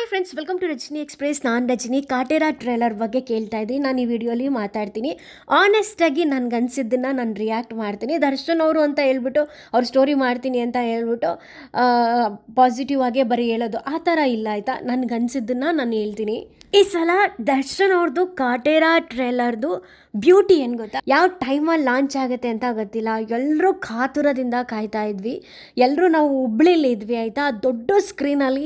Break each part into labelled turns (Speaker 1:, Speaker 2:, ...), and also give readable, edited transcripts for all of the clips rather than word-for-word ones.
Speaker 1: Friends, welcome to Rajani express. ನಾನು Rajani. Kaatera trailer ಬಗ್ಗೆ ಕೇಳ್ತಾ ಇದ್ದೀನಿ. ನಾನು ಈ ವಿಡಿಯೋಲಿ ಮಾತಾಡ್ತೀನಿ. ಆನೆಸ್ಟಾಗಿ ನನಗನ್ಸಿದ್ದನ್ನು ನಾನು ರಿಯಾಕ್ಟ್ ಮಾಡ್ತೀನಿ. ದರ್ಶನ್ ಅವರು ಅಂತ ಹೇಳ್ಬಿಟ್ಟು ಅವ್ರ ಸ್ಟೋರಿ ಮಾಡ್ತೀನಿ ಅಂತ ಹೇಳ್ಬಿಟ್ಟು ಪಾಸಿಟಿವ್ ಆಗೇ ಬರೀ ಹೇಳೋದು ಆ ಥರ ಇಲ್ಲ, ಆಯಿತಾ. ನನಗನ್ಸಿದ್ದನ್ನು ನಾನು ಹೇಳ್ತೀನಿ. ಈ ಸಲ ದರ್ಶನ್ ಅವ್ರದ್ದು ಕಾಟೇರ ಟ್ರೇಲರ್ದು ಬ್ಯೂಟಿ ಏನು ಗೊತ್ತಾ, ಯಾವ ಟೈಮಲ್ಲಿ ಲಾಂಚ್ ಆಗುತ್ತೆ ಅಂತ ಗೊತ್ತಿಲ್ಲ. ಎಲ್ಲರೂ ಕಾತುರದಿಂದ ಕಾಯ್ತಾ ಇದ್ವಿ. ಎಲ್ಲರೂ ನಾವು ಹುಬ್ಳಿಲಿ ಇದ್ವಿ, ಆಯಿತಾ. ದೊಡ್ಡ ಸ್ಕ್ರೀನಲ್ಲಿ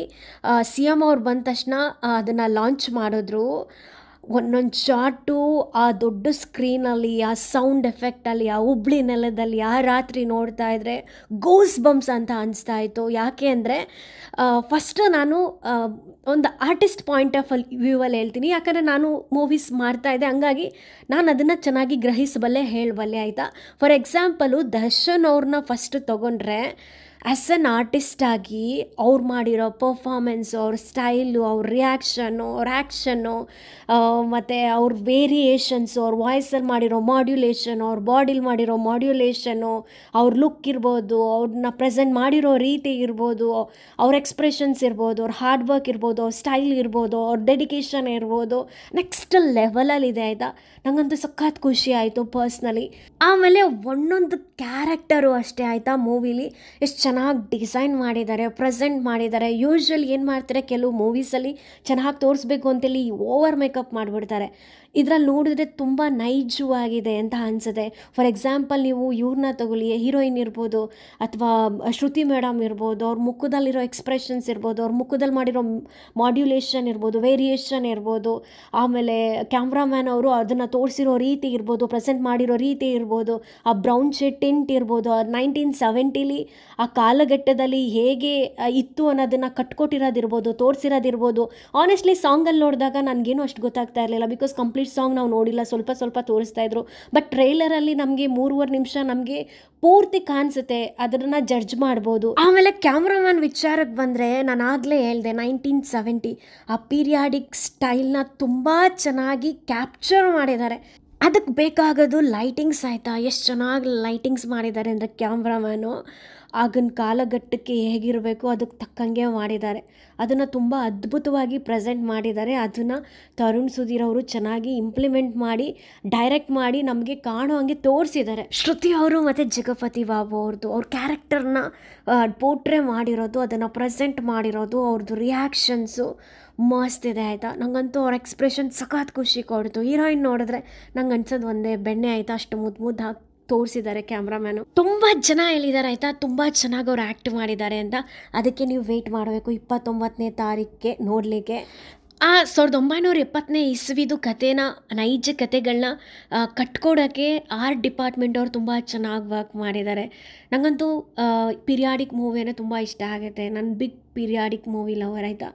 Speaker 1: CM ಅವ್ರು ಬಂದ ತಕ್ಷಣ ಅದನ್ನು ಲಾಂಚ್ ಮಾಡಿದ್ರು. ಒಂದೊಂದು ಶಾಟು ಆ ದೊಡ್ಡ ಸ್ಕ್ರೀನಲ್ಲಿ, ಆ ಸೌಂಡ್ ಎಫೆಕ್ಟಲ್ಲಿ, ಆ ಹುಬ್ಳಿ ನೆಲದಲ್ಲಿ ಆ ರಾತ್ರಿ ನೋಡ್ತಾ ಇದ್ದರೆ ಗೋಸ್ ಬಂಪ್ಸ್ ಅಂತ ಅನಿಸ್ತಾ ಇತ್ತು. ಯಾಕೆ ಅಂದರೆ ಫಸ್ಟು ನಾನು ಒಂದು ಆರ್ಟಿಸ್ಟ್ ಪಾಯಿಂಟ್ ಆಫ್ ವ್ಯೂವಲ್ಲಿ ಹೇಳ್ತೀನಿ. ಯಾಕಂದರೆ ನಾನು ಮೂವೀಸ್ ಮಾಡ್ತಾಯಿದ್ದೆ, ಹಂಗಾಗಿ ನಾನು ಅದನ್ನು ಚೆನ್ನಾಗಿ ಗ್ರಹಿಸಬಲ್ಲೆ, ಹೇಳಬಲ್ಲೆ, ಆಯಿತಾ. ಫಾರ್ ಎಕ್ಸಾಂಪಲು ದರ್ಶನ್ ಅವ್ರನ್ನ ಫಸ್ಟ್ ತೊಗೊಂಡ್ರೆ ಆ್ಯಸ್ ಎನ್ ಆರ್ಟಿಸ್ಟಾಗಿ ಅವ್ರು ಮಾಡಿರೋ ಪರ್ಫಾಮೆನ್ಸು, ಅವ್ರ ಸ್ಟೈಲು, ಅವ್ರ ರಿಯಾಕ್ಷನ್ನು, ಅವ್ರ ಆ್ಯಕ್ಷನ್ನು, ಮತ್ತು ಅವ್ರ ವೇರಿಯೇಷನ್ಸು, ಅವ್ರ ವಾಯ್ಸಲ್ಲಿ ಮಾಡಿರೋ ಮಾಡ್ಯುಲೇಷನು, ಅವ್ರ ಬಾಡಿಲಿ ಮಾಡಿರೋ ಮಾಡ್ಯುಲೇಷನ್ನು, ಅವ್ರ ಲುಕ್ ಇರ್ಬೋದು, ಅವ್ರನ್ನ ಪ್ರೆಸೆಂಟ್ ಮಾಡಿರೋ ರೀತಿ ಇರ್ಬೋದು, ಅವ್ರ ಎಕ್ಸ್ಪ್ರೆಷನ್ಸ್ ಇರ್ಬೋದು, ಅವ್ರ ಹಾರ್ಡ್ ವರ್ಕ್ ಇರ್ಬೋದು, ಅವ್ರ ಸ್ಟೈಲ್ ಇರ್ಬೋದು, ಅವ್ರ ಡೆಡಿಕೇಶನ್ ಇರ್ಬೋದು, ನೆಕ್ಸ್ಟ್ ಲೆವೆಲಲ್ಲಿದೆ, ಆಯಿತಾ. ನನಗಂತೂ ಸಖತ್ ಖುಷಿ ಆಯಿತು ಪರ್ಸ್ನಲಿ. ಆಮೇಲೆ ಒಂದೊಂದು ಕ್ಯಾರೆಕ್ಟರು ಅಷ್ಟೇ, ಆಯಿತಾ. ಮೂವಿಲಿ ಎಷ್ಟು ಚೆನ್ನಾಗಿ ಡಿಸೈನ್ ಮಾಡಿದ್ದಾರೆ, ಪ್ರೆಸೆಂಟ್ ಮಾಡಿದ್ದಾರೆ. ಯೂಶ್ವಲಿ ಏನು ಮಾಡ್ತಾರೆ, ಕೆಲವು ಮೂವೀಸಲ್ಲಿ ಚೆನ್ನಾಗಿ ತೋರಿಸ್ಬೇಕು ಅಂತೇಳಿ ಓವರ್ ಮೇಕಪ್ ಮಾಡಿಬಿಡ್ತಾರೆ. ಇದರಲ್ಲಿ ನೋಡಿದ್ರೆ ತುಂಬ ನೈಜವಾಗಿದೆ ಅಂತ ಅನಿಸುತ್ತೆ. ಫಾರ್ ಎಕ್ಸಾಂಪಲ್, ನೀವು ಇವ್ರನ್ನ ತಗೊಳ್ಳಿ, ಹೀರೋಯಿನ್ ಇರ್ಬೋದು, ಅಥವಾ ಶ್ರುತಿ ಮೇಡಮ್ ಇರ್ಬೋದು, ಅವ್ರ ಮುಖದಲ್ಲಿರೋ ಎಕ್ಸ್ಪ್ರೆಷನ್ಸ್ ಇರ್ಬೋದು, ಅವ್ರ ಮುಖದಲ್ಲಿ ಮಾಡಿರೋ ಮಾಡ್ಯುಲೇಷನ್ ಇರ್ಬೋದು, ವೇರಿಯೇಷನ್ ಇರ್ಬೋದು, ಆಮೇಲೆ ಕ್ಯಾಮ್ರಾಮ್ಯಾನ್ ಅವರು ಅದನ್ನು ತೋರಿಸಿರೋ ರೀತಿ ಇರ್ಬೋದು, ಪ್ರೆಸೆಂಟ್ ಮಾಡಿರೋ ರೀತಿ ಇರ್ಬೋದು, ಆ ಬ್ರೌನ್ ಶೇಡ್ ಟಿಂಟ್ ಇರ್ಬೋದು, 1970ಲಿ ಆ ಕಾಲಘಟ್ಟದಲ್ಲಿ ಹೇಗೆ ಇತ್ತು ಅನ್ನೋದನ್ನು ಕಟ್ಕೊಟ್ಟಿರೋದಿರ್ಬೋದು, ತೋರಿಸಿರೋದಿರ್ಬೋದು. ಆನೆಸ್ಟ್ಲಿ ಸಾಂಗಲ್ಲಿ ನೋಡಿದಾಗ ನನಗೇನು ಅಷ್ಟು ಗೊತ್ತಾಗ್ತಾ ಇರಲಿಲ್ಲ, ಬಿಕಾಸ್ ಕಂಪ್ಲೀಟ್ ಸಾಂಗ್ ನಾವು ನೋಡಿಲ್ಲ, ಸ್ವಲ್ಪ ಸ್ವಲ್ಪ ತೋರಿಸ್ತಾ ಇದ್ರು. ಬಟ್ ಟ್ರೈಲರಲ್ಲಿ ನಮಗೆ 3.5 ನಿಮಿಷ ನಮಗೆ ಪೂರ್ತಿ ಕಾಣಿಸುತ್ತೆ, ಅದನ್ನು ಜಡ್ಜ್ ಮಾಡ್ಬೋದು. ಆಮೇಲೆ ಕ್ಯಾಮ್ರಾಮನ್ ವಿಚಾರಕ್ಕೆ ಬಂದರೆ, ನಾನು ಆಗಲೇ ಹೇಳಿದೆ 1970 ಆ ಪೀರಿಯಾಡಿಕ್ ಸ್ಟೈಲ್ನ ತುಂಬ ಚೆನ್ನಾಗಿ ಕ್ಯಾಪ್ಚರ್ ಮಾಡಿದ್ದಾರೆ. ಅದಕ್ಕೆ ಬೇಕಾಗೋದು ಲೈಟಿಂಗ್ಸ್, ಆಯಿತಾ. ಎಷ್ಟು ಚೆನ್ನಾಗಿ ಲೈಟಿಂಗ್ಸ್ ಮಾಡಿದ್ದಾರೆ ಅಂದರೆ ಕ್ಯಾಮ್ರಾಮ್ಯಾನು ಆಗಿನ ಕಾಲಘಟ್ಟಕ್ಕೆ ಹೇಗಿರಬೇಕು ಅದಕ್ಕೆ ತಕ್ಕಂಗೆ ಮಾಡಿದ್ದಾರೆ. ಅದನ್ನು ತುಂಬ ಅದ್ಭುತವಾಗಿ ಪ್ರೆಸೆಂಟ್ ಮಾಡಿದ್ದಾರೆ. ಅದನ್ನು ತರುಣ್ ಸುಧೀರ್ ಅವರು ಚೆನ್ನಾಗಿ ಇಂಪ್ಲಿಮೆಂಟ್ ಮಾಡಿ, ಡೈರೆಕ್ಟ್ ಮಾಡಿ ನಮಗೆ ಕಾಣೋ ಹಂಗೆ ತೋರಿಸಿದ್ದಾರೆ. ಶ್ರುತಿ ಅವರು ಮತ್ತು ಜಗಪತಿ ಬಾಬು ಅವ್ರದ್ದು ಅವ್ರ ಕ್ಯಾರೆಕ್ಟರ್ನ ಪೋರ್ಟ್ರೇ ಮಾಡಿರೋದು, ಅದನ್ನು ಪ್ರೆಸೆಂಟ್ ಮಾಡಿರೋದು, ಅವ್ರದ್ದು ರಿಯಾಕ್ಷನ್ಸು ಮಸ್ತ್ ಇದೆ, ಆಯಿತಾ. ನನಗಂತೂ ಅವ್ರ ಎಕ್ಸ್ಪ್ರೆಷನ್ ಸಖತ್ ಖುಷಿ ಕೊಡ್ತು. ಹೀರೋಯಿನ್ ನೋಡಿದ್ರೆ ನಂಗೆ ಅನ್ಸೋದು ಒಂದೇ ಬೆಣ್ಣೆ, ಆಯಿತಾ. ಅಷ್ಟು ಮುದ್ದು ಹಾಕಿ ತೋರಿಸಿದ್ದಾರೆ ಕ್ಯಾಮ್ರಾಮ್ಯಾನು. ತುಂಬ ಜನ ಹೇಳಿದ್ದಾರೆ, ಆಯಿತಾ, ತುಂಬ ಚೆನ್ನಾಗಿ ಅವ್ರು ಆ್ಯಕ್ಟ್ ಮಾಡಿದ್ದಾರೆ ಅಂತ. ಅದಕ್ಕೆ ನೀವು ವೆಯ್ಟ್ ಮಾಡಬೇಕು 29ನೇ ತಾರೀಕಿಗೆ ನೋಡಲಿಕ್ಕೆ. 1970ನೇ ಇಸ್ವಿದು ಕಥೆನ, ನೈಜ ಕಥೆಗಳನ್ನ ಕಟ್ಕೊಡೋಕ್ಕೆ ಆರ್ಟ್ ಡಿಪಾರ್ಟ್ಮೆಂಟ್ ಅವ್ರು ತುಂಬ ಚೆನ್ನಾಗಿ ವರ್ಕ್ ಮಾಡಿದ್ದಾರೆ. ನನಗಂತೂ ಪೀರಿಯಾಡಿಕ್ ಮೂವಿ ಅಂದರೆ ತುಂಬ ಇಷ್ಟ ಆಗುತ್ತೆ. ನನ್ನ ಬಿಗ್ ಪೀರಿಯಾಡಿಕ್ ಮೂವಿ ಲವರ್, ಆಯಿತಾ.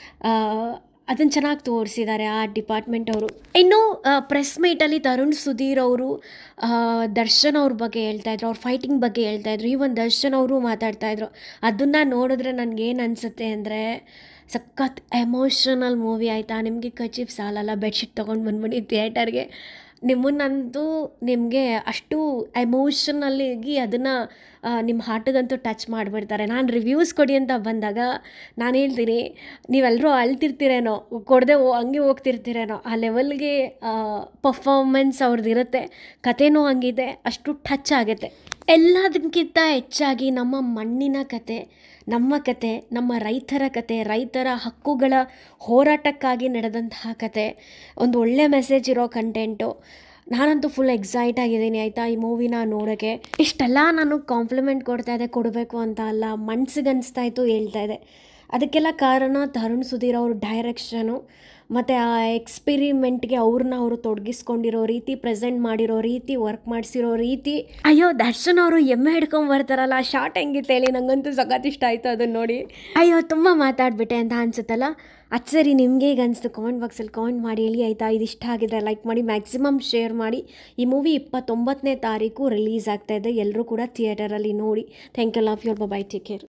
Speaker 1: ಅದನ್ನು ಚೆನ್ನಾಗಿ ತೋರಿಸಿದ್ದಾರೆ ಆ ಡಿಪಾರ್ಟ್ಮೆಂಟ್ ಅವರು. ಇನ್ನು ಪ್ರೆಸ್ ಮೀಟಲ್ಲಿ ತರುಣ್ ಸುಧೀರ್ ಅವರು ದರ್ಶನ್ ಅವ್ರ ಬಗ್ಗೆ ಹೇಳ್ತಾಯಿದ್ರು, ಅವ್ರ ಫೈಟಿಂಗ್ ಬಗ್ಗೆ ಹೇಳ್ತಾಯಿದ್ರು. ಈವನ್ ದರ್ಶನ್ ಅವರು ಮಾತಾಡ್ತಾಯಿದ್ರು. ಅದನ್ನು ನೋಡಿದ್ರೆ ನನಗೇನು ಅನಿಸುತ್ತೆ ಅಂದರೆ, ಸಖತ್ ಎಮೋಷನಲ್ ಮೂವಿ, ಆಯಿತಾ. ನಿಮಗೆ ಕಚೀಫ್ ಸಾಲಲ್ಲ, ಬೆಡ್ಶೀಟ್ ತೊಗೊಂಡು ಬಂದ್ಬಿಡಿ ಥಿಯೇಟರ್ಗೆ. ನಿಮ್ಮನ್ನಂತೂ ನಿಮಗೆ ಅಷ್ಟು ಎಮೋಷನಲ್ಲಿಗಿ ಅದನ್ನು ನಿಮ್ಮ ಹಾರ್ಟಿಗಂತೂ ಟಚ್ ಮಾಡಿಬಿಡ್ತಾರೆ. ನಾನು ರಿವ್ಯೂಸ್ ಕೊಡಿ ಅಂತ ಬಂದಾಗ ನಾನು ಹೇಳ್ತೀನಿ, ನೀವೆಲ್ಲರೂ ಅಳ್ತಿರ್ತೀರೇನೋ, ಕೊಡದೆ ಹಂಗೆ ಹೋಗ್ತಿರ್ತೀರೇನೋ, ಆ ಲೆವೆಲ್ಗೆ ಪರ್ಫಾರ್ಮೆನ್ಸ್ ಅವ್ರದ್ದು ಇರುತ್ತೆ. ಕಥೆನೂ ಹಂಗಿದೆ, ಅಷ್ಟು ಟಚ್ ಆಗುತ್ತೆ. ಎಲ್ಲದಕ್ಕಿಂತ ಹೆಚ್ಚಾಗಿ ನಮ್ಮ ಮಣ್ಣಿನ ಕತೆ, ನಮ್ಮ ಕತೆ, ನಮ್ಮ ರೈತರ ಕತೆ, ರೈತರ ಹಕ್ಕುಗಳ ಹೋರಾಟಕ್ಕಾಗಿ ನಡೆದಂತಹ ಕತೆ, ಒಂದು ಒಳ್ಳೆ ಮೆಸೇಜ್ ಇರೋ ಕಂಟೆಂಟು. ನಾನಂತೂ ಫುಲ್ ಎಕ್ಸೈಟ್ ಆಗಿದ್ದೀನಿ, ಆಯಿತಾ, ಈ ಮೂವಿನ ನೋಡೋಕ್ಕೆ. ಇಷ್ಟೆಲ್ಲ ನಾನು ಕಾಂಪ್ಲಿಮೆಂಟ್ ಕೊಡ್ತಾಯಿದ್ದೆ, ಕೊಡಬೇಕು ಅಂತ ಅಲ್ಲ, ಮನ್ಸಿಗೆ ಅನಿಸ್ತಾ ಇತ್ತು, ಹೇಳ್ತಾ ಇದೆ. ಅದಕ್ಕೆಲ್ಲ ಕಾರಣ ತರುಣ್ ಸುಧೀರ್ ಅವ್ರ ಡೈರೆಕ್ಷನು ಮತ್ತು ಆ ಎಕ್ಸ್ಪೆರಿಮೆಂಟ್ಗೆ ಅವ್ರನ್ನ ಅವರು ತೊಡಗಿಸ್ಕೊಂಡಿರೋ ರೀತಿ, ಪ್ರೆಸೆಂಟ್ ಮಾಡಿರೋ ರೀತಿ, ವರ್ಕ್ ಮಾಡಿಸಿರೋ ರೀತಿ. ಅಯ್ಯೋ, ದರ್ಶನ್ ಅವರು ಎಮ್ಮೆ ಹಿಡ್ಕೊಂಬರ್ತಾರಲ್ಲ, ಆ ಶಾರ್ಟ್ ಹೆಂಗಿತ್ತು ಹೇಳಿ, ನನಗಂತೂ ಸಖತ್ ಇಷ್ಟ ಆಯಿತು ಅದನ್ನು ನೋಡಿ. ಅಯ್ಯೋ, ತುಂಬ ಮಾತಾಡ್ಬಿಟ್ಟೆ ಅಂತ ಅನಿಸುತ್ತಲ್ಲ. ಅದು ಸರಿ, ನಿಮಗೆ ಹೇಗೆ ಅನಿಸ್ತು ಕಾಮೆಂಟ್ ಬಾಕ್ಸಲ್ಲಿ ಕಾಮೆಂಟ್ ಮಾಡಿ ಹೇಳಿ, ಆಯಿತಾ. ಇದು ಇಷ್ಟ ಆಗಿದ್ರೆ ಲೈಕ್ ಮಾಡಿ, ಮ್ಯಾಕ್ಸಿಮಮ್ ಶೇರ್ ಮಾಡಿ. ಈ ಮೂವಿ 29ನೇ ತಾರೀಕು ರಿಲೀಸ್ ಆಗ್ತಾಯಿದೆ. ಎಲ್ಲರೂ ಕೂಡ ಥಿಯೇಟರಲ್ಲಿ ನೋಡಿ. Thank you, love you, bye, take care.